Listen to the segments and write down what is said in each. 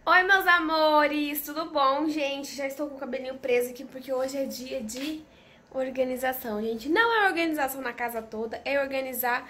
Oi, meus amores, tudo bom, gente? Já estou com o cabelinho preso aqui porque hoje é dia de organização, gente. Não é organização na casa toda, é organizar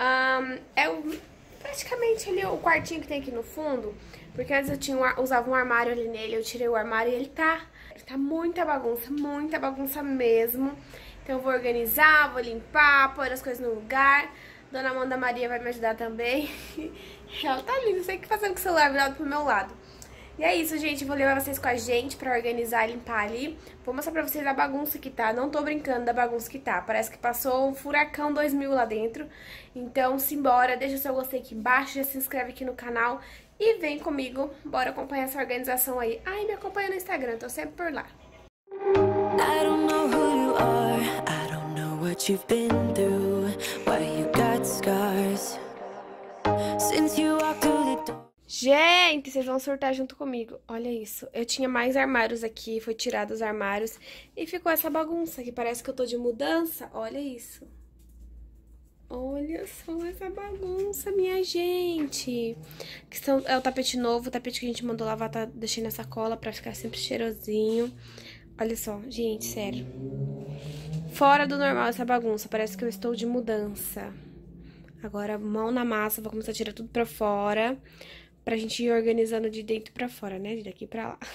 praticamente ali o quartinho que tem aqui no fundo, porque antes usava um armário ali nele, eu tirei o armário e ele tá muita bagunça mesmo. Então eu vou organizar, vou limpar, pôr as coisas no lugar. Dona Amanda Maria vai me ajudar também. Ela tá linda, não sei o que fazendo com o celular virado pro meu lado. E é isso, gente, vou levar vocês com a gente pra organizar e limpar ali. Vou mostrar pra vocês a bagunça que tá, não tô brincando da bagunça que tá. Parece que passou um furacão 2000 lá dentro. Então, simbora, deixa o seu gostei aqui embaixo, já se inscreve aqui no canal e vem comigo, bora acompanhar essa organização aí. Ai, me acompanha no Instagram, tô sempre por lá. I don't know who you are, I don't know what you've been through, why you got scars, since you walked through the door. Gente, vocês vão surtar junto comigo. Olha isso. Eu tinha mais armários aqui, foi tirado os armários e ficou essa bagunça que parece que eu tô de mudança. Olha isso. Olha só essa bagunça, minha gente. É o tapete novo, o tapete que a gente mandou lavar, tá deixando essa cola pra ficar sempre cheirosinho. Olha só, gente, sério. Fora do normal essa bagunça, parece que eu estou de mudança. Agora, mão na massa, vou começar a tirar tudo pra fora. Pra gente ir organizando de dentro pra fora, né? De daqui pra lá.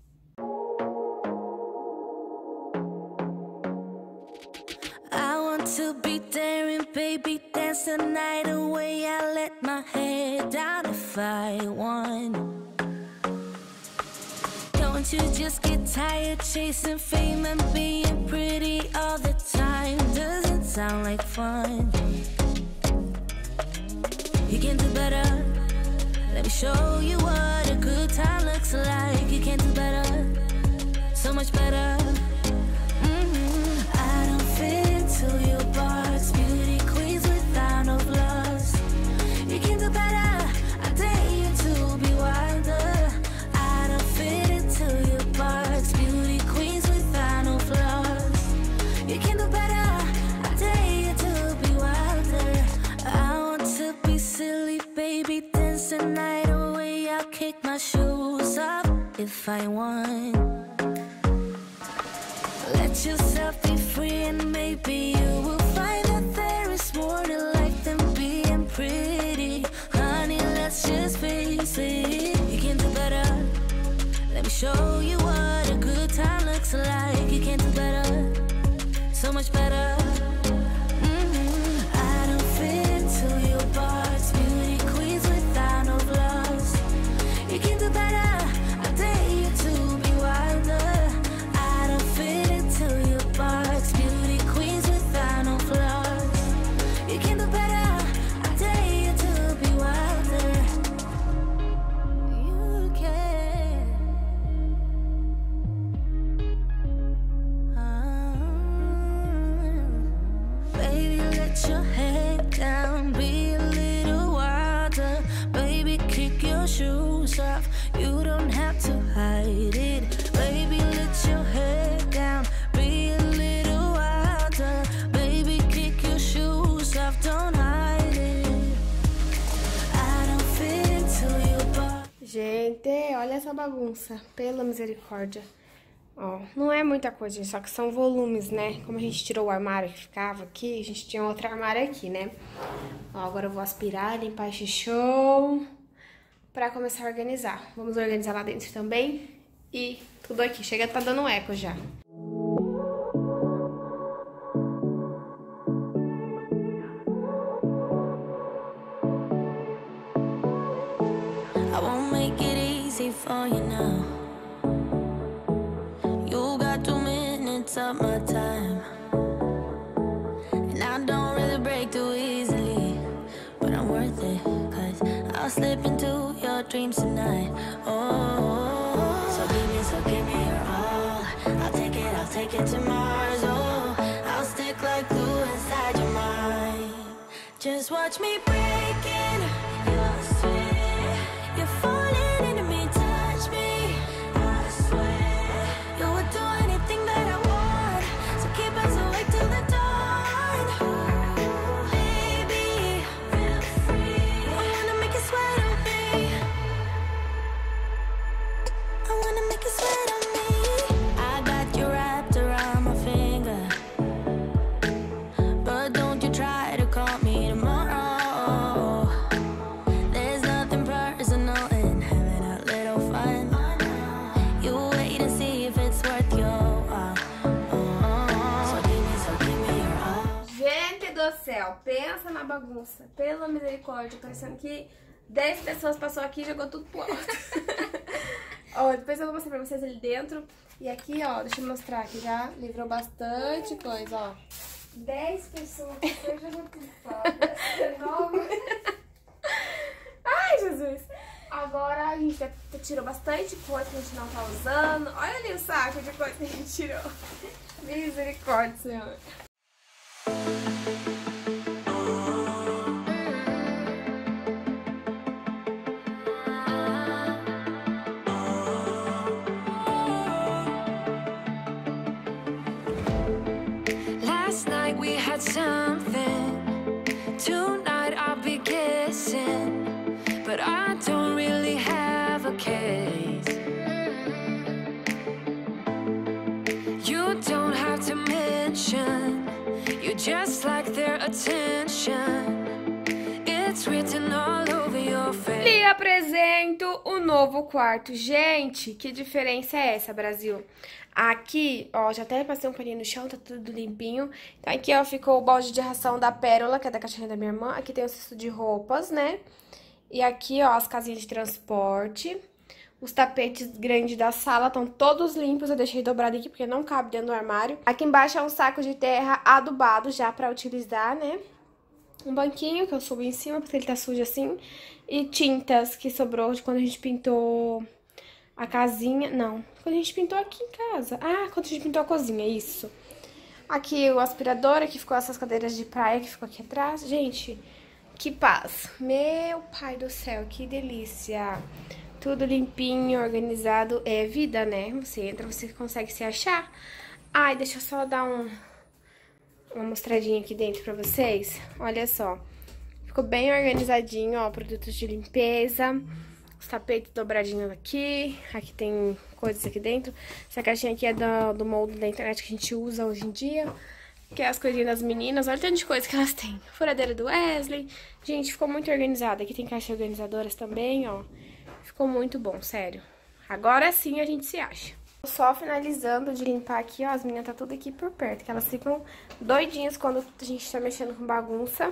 I want to be there and baby dance the night away. I let my head down if I want. Don't you just get tired chasing fame and being pretty all the time? Doesn't sound like fun. You can do better. Let me show you what a good time looks like. You can do better, so much better. I don't fit into your box, beauty queens without no flaws. You can do better, I dare you to be wilder. I don't fit into your box, beauty queens without no flaws. You can do better, I dare you to be wilder. I want to be silly, baby, dance the night away. I'll kick my shoes off if I want. Let yourself be free and maybe you will find that there is more to life than being pretty. Honey, let's just face it. You can do better. Let me show you what a good time looks like. You can do better, so much better. I don't fit into your box, beauty queens without no flaws. You can do better, I dare you to be wilder. I don't fit into your box, beauty queens without no flaws. You can do better, I dare you to be wilder. You can. Baby, let your head down, be a little wilder. Baby, kick your shoes off, you don't have to hide it. Baby, let your head down, be a little wilder. Baby, kick your shoes off, don't hide it. I don't fit into your body. Gente, olha essa bagunça. Pela misericórdia. Ó, não é muita coisa, só que são volumes, né? Como a gente tirou o armário que ficava aqui, a gente tinha outro armário aqui, né? Ó, agora eu vou aspirar, limpar esse show pra começar a organizar. Vamos organizar lá dentro também. E tudo aqui. Chega, tá dando eco já. I won't make it easy for you now. You got 2 minutes of my time, and I don't really break too easily, but I'm worth it, 'cause I'll slip into your dreams tonight. Oh, so give me your all. I'll take it to Mars. Oh, I'll stick like glue inside your mind. Just watch me breaking your sweat. You're falling into me, touch me. I swear you would do anything that I want, so keep us awake till the dawn. Baby, feel free. I wanna make you sweat on me. legal. Pensa na bagunça. Pela misericórdia. Parecendo que 10 pessoas passou aqui e jogou tudo pro alto. Ó, depois eu vou mostrar pra vocês ali dentro. E aqui, ó, deixa eu mostrar aqui. Já livrou bastante coisa, ó. 10 pessoas passou e jogou tudo pro alto. Ai, Jesus. Agora a gente já tirou bastante coisa que a gente não tá usando. Olha ali o saco de coisa que a gente tirou. Misericórdia, Senhor. Last night we had something. Tonight I'll be guessing. But I don't really have a case. You don't have to mention. You just like their attention. It's written all over your face. Lhe apresento o novo quarto. Gente, que diferença é essa, Brasil? Aqui, ó, já até passei um paninho no chão, tá tudo limpinho. Então aqui, ó, ficou o balde de ração da Pérola, que é da caixinha da minha irmã. Aqui tem o cesto de roupas, né? E aqui, ó, as casinhas de transporte. Os tapetes grandes da sala estão todos limpos. Eu deixei dobrado aqui porque não cabe dentro do armário. Aqui embaixo é um saco de terra adubado já pra utilizar, né? Um banquinho que eu subo em cima porque ele tá sujo assim. E tintas que sobrou de quando a gente pintou a casinha. Não, quando a gente pintou aqui em casa. Ah, quando a gente pintou a cozinha, isso. Aqui o aspirador, aqui ficou essas cadeiras de praia que ficou aqui atrás. Gente... Que paz. Meu pai do céu, que delícia. Tudo limpinho, organizado. É vida, né? Você entra, você consegue se achar. Ai, deixa eu só dar uma mostradinha aqui dentro pra vocês. Olha só. Ficou bem organizadinho, ó. Produtos de limpeza. Os tapetes dobradinhos aqui. Aqui tem coisas aqui dentro. Essa caixinha aqui é do molde da internet que a gente usa hoje em dia. Que é as coisinhas das meninas, olha o tanto de coisa que elas têm. Furadeira do Wesley. Gente, ficou muito organizada. Aqui tem caixas organizadoras também, ó. Ficou muito bom, sério. Agora sim a gente se acha. Só finalizando de limpar aqui, ó. As meninas tá tudo aqui por perto, que elas ficam doidinhas quando a gente tá mexendo com bagunça.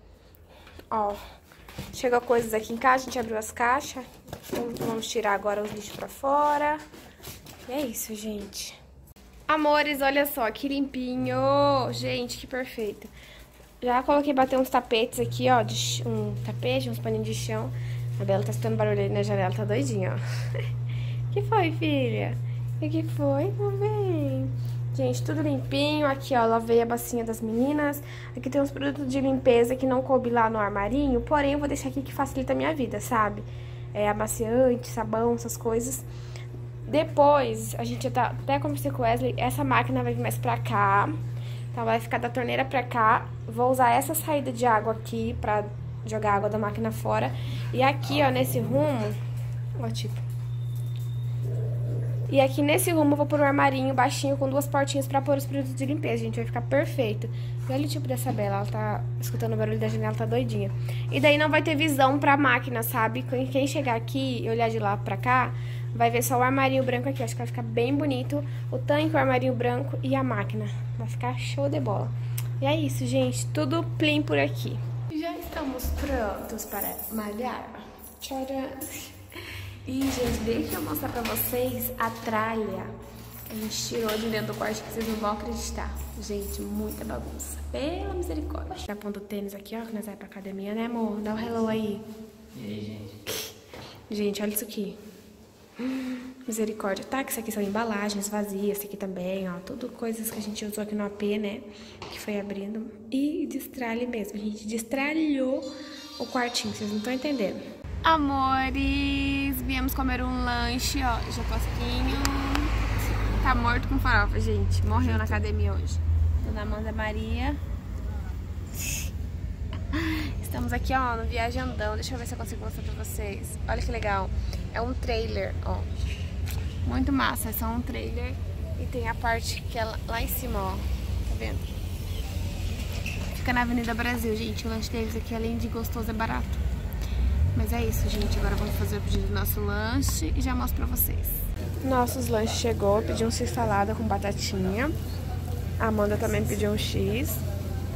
Ó, chegou coisas aqui em casa, a gente abriu as caixas. Então, vamos tirar agora os lixos pra fora. E é isso, gente. Amores, olha só, que limpinho. Gente, que perfeito. Já coloquei bater uns tapetes aqui, ó. Um tapete, uns paninhos de chão. A Bela tá escutando barulho ali na janela, tá doidinha, ó. Que foi, filha? O que foi? Não vem. Gente, tudo limpinho. Aqui, ó, lavei a bacinha das meninas. Aqui tem uns produtos de limpeza que não coube lá no armarinho. Porém, eu vou deixar aqui que facilita a minha vida, sabe? É amaciante, sabão, essas coisas. Depois, a gente até conversei com o Wesley, essa máquina vai vir mais pra cá. Então, vai ficar da torneira pra cá. Vou usar essa saída de água aqui pra jogar a água da máquina fora. E aqui, ó, nesse rumo... Ó, tipo... E aqui nesse rumo eu vou pôr um armarinho baixinho com 2 portinhas pra pôr os produtos de limpeza, gente. Vai ficar perfeito. E olha o tipo dessa Bela, ela tá escutando o barulho da janela, tá doidinha. E daí não vai ter visão pra máquina, sabe? Quem chegar aqui e olhar de lá pra cá... Vai ver só o armarinho branco aqui, acho que vai ficar bem bonito. O tanque, o armarinho branco e a máquina. Vai ficar show de bola. E é isso, gente. Tudo plim por aqui. Já estamos prontos para malhar. Tcharam! E, gente, deixa eu mostrar pra vocês a tralha que a gente tirou de dentro do quarto, que vocês não vão acreditar. Gente, muita bagunça. Pela misericórdia. Já pondo o tênis aqui, ó, que nós vamos pra academia, né, amor? Dá um hello aí. E aí, gente? Gente, olha isso aqui. Misericórdia, tá? Que isso aqui são embalagens vazias, esse aqui também, ó. Tudo coisas que a gente usou aqui no AP, né? Que foi abrindo. E destralhe mesmo. A gente destralhou o quartinho, vocês não estão entendendo. Amores, viemos comer um lanche, ó. Jacosquinho. Tá morto com farofa, gente. Morreu na academia hoje. Dona Amanda Maria. Estamos aqui, ó, no Viajandão. Deixa eu ver se eu consigo mostrar pra vocês. Olha que legal. É um trailer, ó. Muito massa. É só um trailer. E tem a parte que é lá em cima, ó. Tá vendo? Fica na Avenida Brasil, gente. O lanche deles aqui, além de gostoso, é barato. Mas é isso, gente. Agora vamos fazer o pedido do nosso lanche e já mostro pra vocês. Nossos lanches chegou. Pedi um X-salada com batatinha. A Amanda também pediu um X.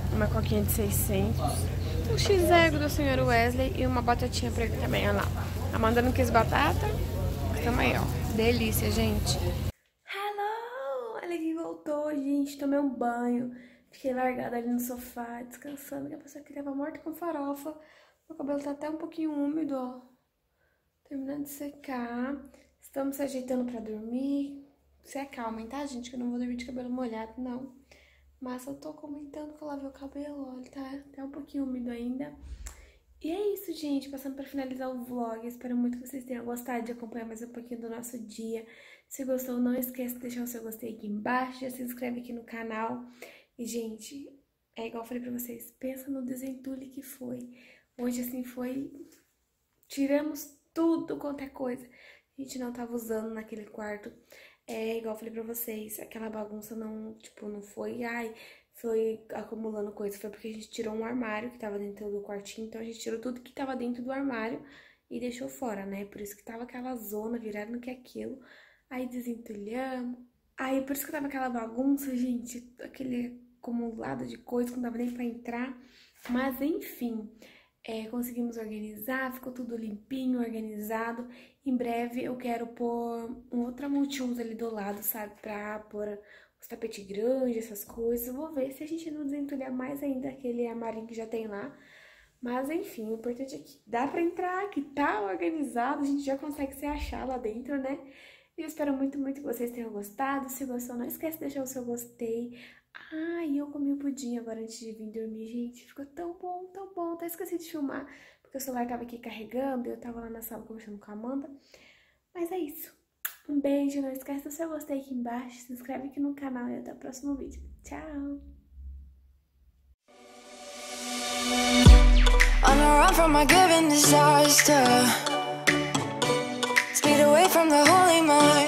uma coquinha de 600, um X-Ego do Sr. Wesley e uma batatinha pra ele também, olha lá. Amanda não quis batata, tamo aí, ó. Delícia, gente. Hello! Olha quem voltou, gente. Tomei um banho. Fiquei largada ali no sofá, descansando, que a pessoa que tava morta com farofa. Meu cabelo tá até um pouquinho úmido, ó. Terminando de secar. Estamos se ajeitando pra dormir. Se acalmem, tá, gente? Que eu não vou dormir de cabelo molhado, não. Mas eu tô comentando que eu lavei o cabelo, olha, tá até um pouquinho úmido ainda. E é isso, gente. Passando pra finalizar o vlog. Espero muito que vocês tenham gostado de acompanhar mais um pouquinho do nosso dia. Se gostou, não esqueça de deixar o seu gostei aqui embaixo. Já se inscreve aqui no canal. E, gente, é igual eu falei pra vocês. Pensa no desentulho que foi. Hoje, assim, foi... Tiramos tudo quanto é coisa. A gente não tava usando naquele quarto. É igual eu falei pra vocês. Aquela bagunça não, tipo, não foi... Ai, foi acumulando coisa. Foi porque a gente tirou um armário que tava dentro do quartinho. Então, a gente tirou tudo que tava dentro do armário e deixou fora, né? Por isso que tava aquela zona virada no que é aquilo. Aí, desentulhamos. Aí, por isso que tava aquela bagunça, gente. Aquele acumulado de coisa que não dava nem pra entrar. Mas, enfim... conseguimos organizar, ficou tudo limpinho, organizado. Em breve eu quero pôr outra multiuso ali do lado, sabe? Pra pôr os tapetes grandes, essas coisas. Vou ver se a gente não desentulhar mais ainda aquele armarinho que já tem lá. Mas enfim, o importante é que dá pra entrar, que tá organizado, a gente já consegue se achar lá dentro, né? E eu espero muito, muito que vocês tenham gostado. Se gostou, não esquece de deixar o seu gostei. Ah, e eu comi o pudim agora antes de vir dormir, gente. Ficou tão bom, tão bom. Até esqueci de filmar, porque o celular tava aqui carregando e eu tava lá na sala conversando com a Amanda. Mas é isso. Um beijo, não esquece do seu gostei aqui embaixo. Se inscreve aqui no canal e até o próximo vídeo. Tchau! On a run from my given disaster, speed away from the holy mind.